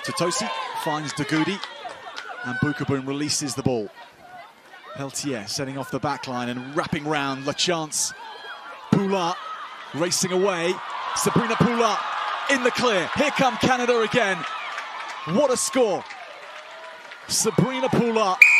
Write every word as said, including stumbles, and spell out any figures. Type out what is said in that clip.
Totosi finds Dagudi, and Bukaboon releases the ball. Peltier setting off the back line and wrapping round. Lachance. Poulard racing away. Sabrina Poulard in the clear. Here come Canada again. What a score. Sabrina Poulard